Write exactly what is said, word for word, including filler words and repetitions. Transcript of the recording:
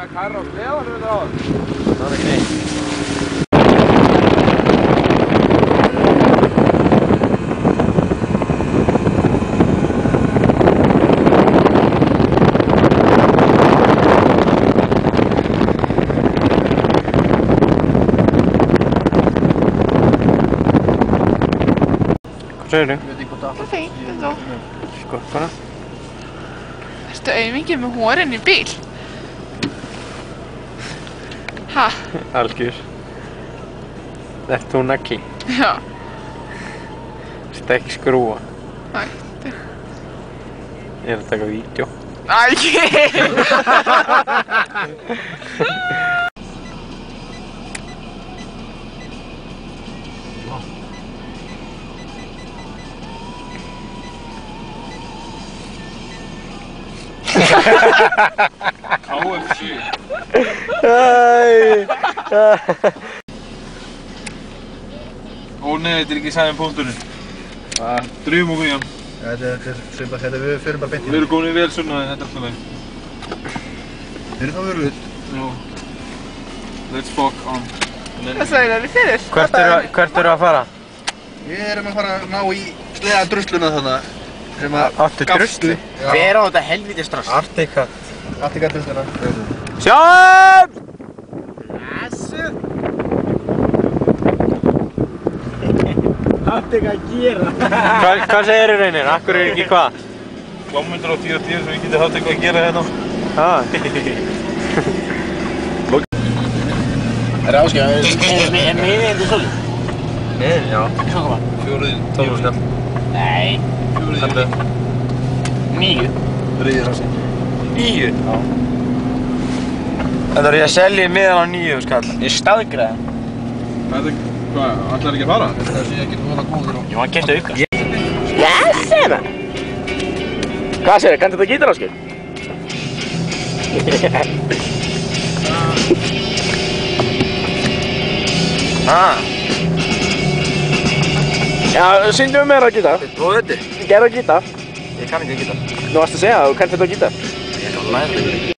Carros, klefanum þá. Það er ekki neitt. Hvað segir þú? Það er fínt ändå. Sko, bara. Ertu aumingið með hórin í bíl? Ha? Algjör. Ert þú nagli? Já. Þetta ekki skrúa. Nei. Ég er að taka vídeo. Æ, ekki! K F C. Æ. Ó nei, þetta er ekki sæðan punkturinn. Drifum okkur í hann. Þetta er svipað, þetta við fyrir bara beint í Við erum komin í vel sunna, þetta er alltaf leið. Við erum þá verið út. Jú. Let's fuck on. Hvað sagði það fyrir? Hvert eru hvert eru að fara? Við erum að fara að ná í sleða drusluna þannig sem að Áttu druslu? Hver á þetta helvítið strass? Artikat. Artika drusluna. Sjáum! Þessu? Artika að gera. Hvað hvað segir þér Reynir? Akkur er ekki hvað? Klámyndur á tíu og tíu sem við getum haft eitthvað að gera hérna. Ha? Það er áskil, er miðið endur svolítið? Nei, já. Hvað koma? Fjóruðin. Tólf skall. Nei, Fjóruðin. níu. Ríðir hansi. Níu? Já. Þetta er ég að selja miðan á níu skall. Ég staðgræði. Þetta, hvað, allar ekki að fara? Þetta sé ekki núna góður á. Ég var að geta auka. Yes, eða? Hvað segir þér? Kanntu þetta gítar áskil? Ah. Já, syngdu um mér á gítar. Þú veit þið? Gerðu gítar. Ég kann ekki að geta. Nú varst að segja að þú kannt þetta á gítar. Ég kann læra þetta.